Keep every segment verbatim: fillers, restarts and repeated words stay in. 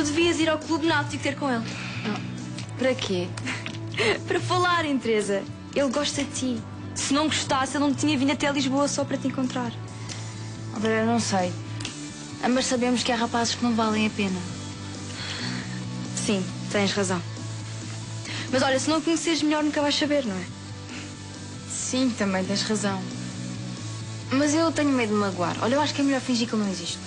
devias ir ao clube náutico ter com ele. Oh, para quê? Para falarem, Teresa. Ele gosta de ti. Se não gostasse, ele não tinha vindo até Lisboa só para te encontrar. Oh, Vera, não sei. Ambas sabemos que há rapazes que não valem a pena. Sim, tens razão. Mas olha, se não conheceres melhor, nunca vais saber, não é? Sim, também tens razão. Mas eu tenho medo de me magoar. Olha, eu acho que é melhor fingir que ele não existe.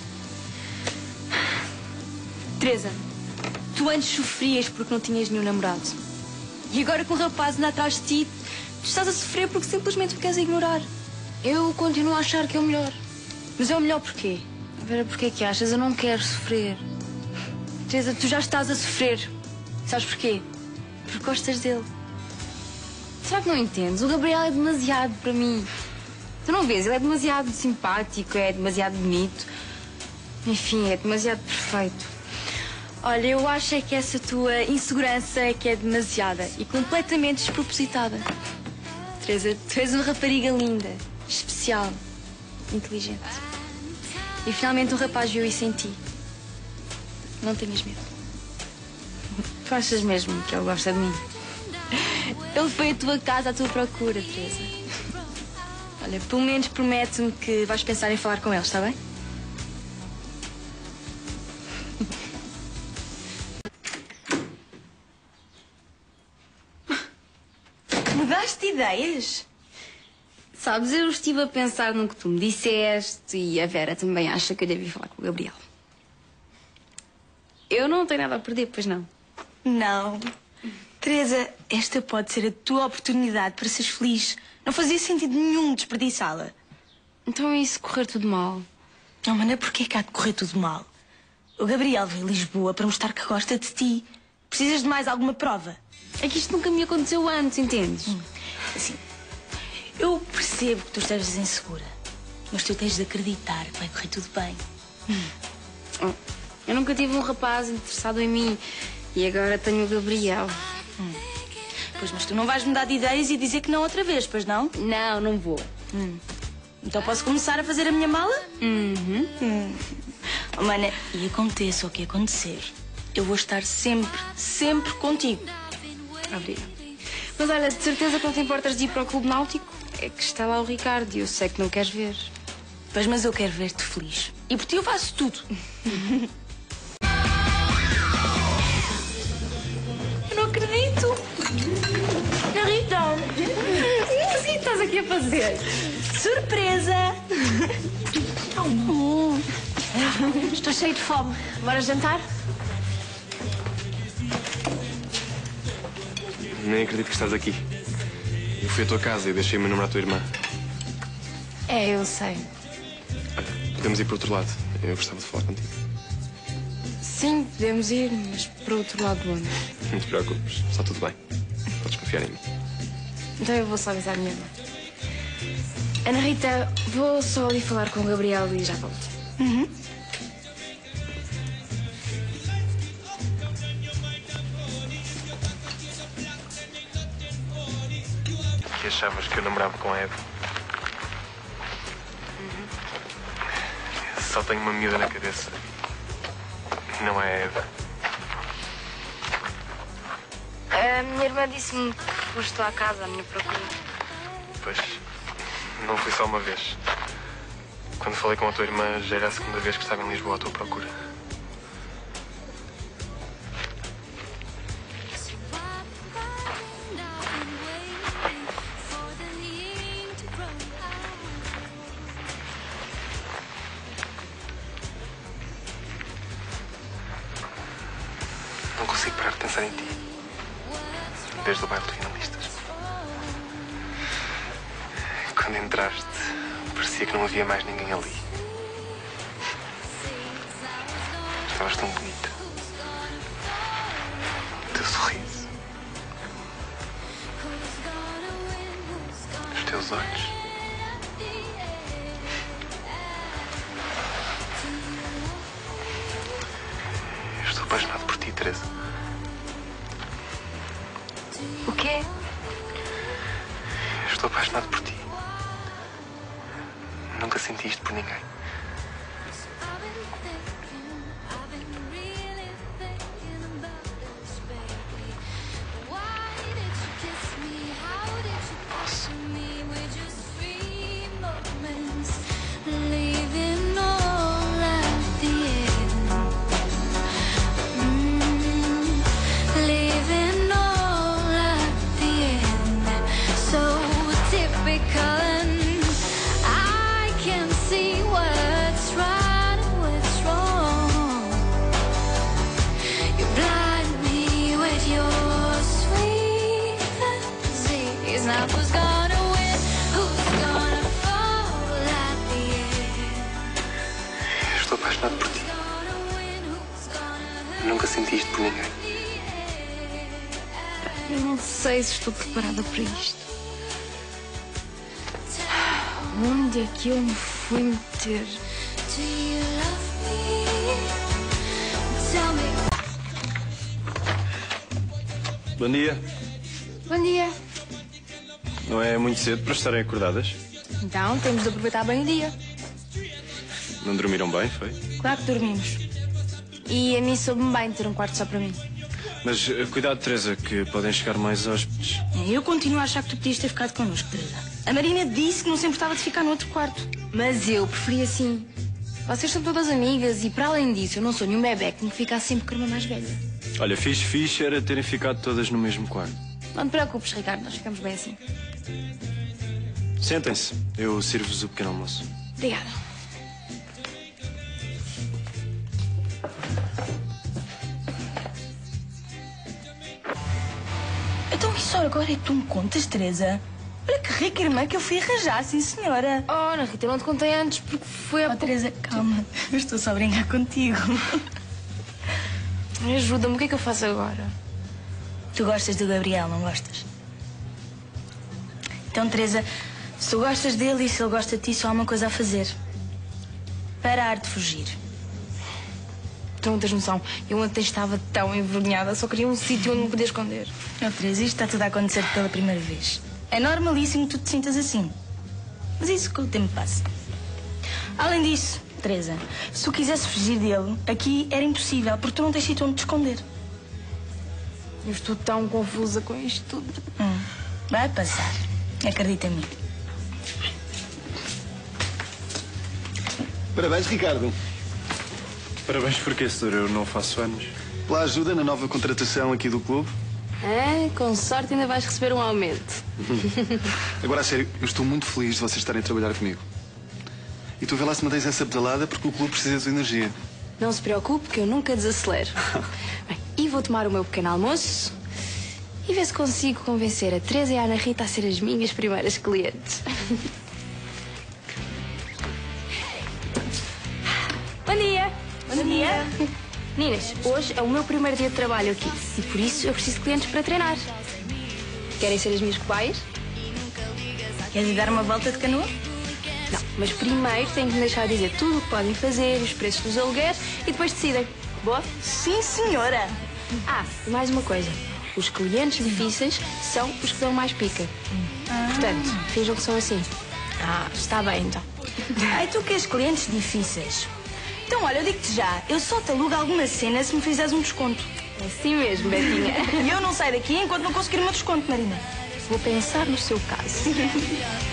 Teresa, tu antes sofrias porque não tinhas nenhum namorado. E agora que um rapaz anda atrás de ti, tu estás a sofrer porque simplesmente o queres ignorar. Eu continuo a achar que é o melhor. Mas é o melhor porquê? Vera, porquê que achas? Eu não quero sofrer. Teresa, tu já estás a sofrer. Sabes porquê? Porque gostas dele. Será que não entendes? O Gabriel é demasiado para mim. Tu não vês? Ele é demasiado simpático, é demasiado bonito. Enfim, é demasiado perfeito. Olha, eu acho é que essa tua insegurança é que é demasiada e completamente despropositada. Teresa, tu és uma rapariga linda, especial, inteligente. E finalmente um rapaz viu isso em ti. Não tenhas medo. Tu achas mesmo que ele gosta de mim? Ele foi à tua casa à tua procura, Teresa. Olha, pelo menos promete-me que vais pensar em falar com ele, está bem? Mudaste de ideias? Sabes, eu estive a pensar no que tu me disseste e a Vera também acha que eu devo ir falar com o Gabriel. Eu não tenho nada a perder, pois não? Não. Teresa, esta pode ser a tua oportunidade para seres feliz. Não fazia sentido nenhum desperdiçá-la. Então e se correr tudo mal? Não, mana, porquê que há de correr tudo mal? O Gabriel veio a Lisboa para mostrar que gosta de ti. Precisas de mais alguma prova? É que isto nunca me aconteceu antes, entendes? Hum. Assim, eu percebo que tu estejas insegura, mas tu tens de acreditar que vai correr tudo bem. Hum. Oh, eu nunca tive um rapaz interessado em mim e agora tenho o Gabriel. Hum. Pois, mas tu não vais mudar de ideias e dizer que não outra vez, pois não? Não, não vou. Hum. Então posso começar a fazer a minha mala? Uhum. Hum. Oh, mana, e aconteça o que acontecer, eu vou estar sempre, sempre contigo. Obrigada. Mas olha, de certeza que não te importas de ir para o Clube Náutico? É que está lá o Ricardo e eu sei que não queres ver. Pois, mas eu quero ver-te feliz. E por ti eu faço tudo. Eu não acredito! Rita! O que estás aqui a fazer? Surpresa! Hum. Estou cheio de fome. Bora jantar? Nem acredito que estás aqui. Eu fui à tua casa e deixei o meu número à tua irmã. É, eu sei. Olha, podemos ir para o outro lado. Eu gostava de falar contigo. Sim, podemos ir, mas para o outro lado do ano. Não te preocupes, está tudo bem. Podes confiar em mim. Então eu vou só avisar a minha irmã. Ana Rita, vou só ali falar com o Gabriel e já volto. Uhum. Que achavas que eu namorava com a Eva? Uhum. Só tenho uma miúda na cabeça. Não é a Eva. A minha irmã disse-me que foste lá à casa à minha procura. Pois, não fui só uma vez. Quando falei com a tua irmã, já era a segunda vez que estava em Lisboa à tua procura. Não consigo parar de pensar em ti. Desde o baile de finalistas. Quando entraste, parecia que não havia mais ninguém ali. Estavas tão bonita. O teu sorriso. Os teus olhos. Eu estou apaixonado por ti, Teresa. O quê? Eu estou apaixonado por ti. Nunca senti isto por ninguém. apaixonado por ti. Nunca senti isto por ninguém. Eu não sei se estou preparada para isto. Onde é que eu me fui meter? Bom dia. Bom dia. Não é muito cedo para estarem acordadas? Então, temos de aproveitar bem o dia. Não dormiram bem, foi? Claro que dormimos. E a mim soube-me bem ter um quarto só para mim. Mas uh, cuidado, Teresa, que podem chegar mais hóspedes. Eu continuo a achar que tu podias ter ficado connosco, Teresa. A Marina disse que não se importava de ficar no outro quarto. Mas eu preferi assim. Vocês são todas amigas e, para além disso, eu não sou nenhum bebé que me ficasse sempre com a irmã mais velha. Olha, fixe, fixe era terem ficado todas no mesmo quarto. Não te preocupes, Ricardo, nós ficamos bem assim. Sentem-se, eu sirvo-vos o pequeno almoço. Obrigada. Então isso agora é que tu me contas, Teresa? Olha que rica irmã que eu fui arranjar, sim senhora. Oh, Ana Rita, eu não te contei antes porque foi a Oh, pouco... Teresa, calma. Eu estou só a brincar contigo. Ajuda-me, o que é que eu faço agora? Tu gostas do Gabriel, não gostas? Então, Teresa, se tu gostas dele e se ele gosta de ti, só há uma coisa a fazer. Parar de fugir. Tu não tens noção. Eu ontem estava tão envergonhada, só queria um sítio onde me poder esconder. Oh, Teresa, isto está tudo a acontecer pela primeira vez. É normalíssimo que tu te sintas assim. Mas isso com o tempo passa. Além disso, Teresa, se tu quisesse fugir dele, aqui era impossível, porque tu não tens sítio onde te esconder. Eu estou tão confusa com isto tudo. Hum, vai passar. Acredita em mim. Parabéns, Ricardo. Parabéns porque, senhor, eu não faço anos. Pela ajuda na nova contratação aqui do clube. É, com sorte ainda vais receber um aumento. Agora, a sério, eu estou muito feliz de vocês estarem a trabalhar comigo. E tu vê lá se mantens essa pedalada porque o clube precisa de sua energia. Não se preocupe que eu nunca desacelero. Bem, e vou tomar o meu pequeno almoço e ver se consigo convencer a Teresa e a Ana Rita a ser as minhas primeiras clientes. Bom dia! Bom dia. Meninas, hoje é o meu primeiro dia de trabalho aqui e por isso eu preciso de clientes para treinar. Querem ser as minhas cobaias? Queres ir dar uma volta de canoa? Não, mas primeiro tenho que me deixar dizer tudo o que podem fazer, os preços dos aluguéres e depois decidem. Boa? Sim, senhora. Ah, e mais uma coisa. Os clientes difíceis são os que dão mais pica. Portanto, finjam que são assim. Ah, está bem então. Ai, tu queres clientes difíceis? Então, olha, eu digo-te já, eu só te alugo alguma cena se me fizeres um desconto. É assim mesmo, Betinha. E eu não saio daqui enquanto não conseguir o meu desconto, Marina. Vou pensar no seu caso.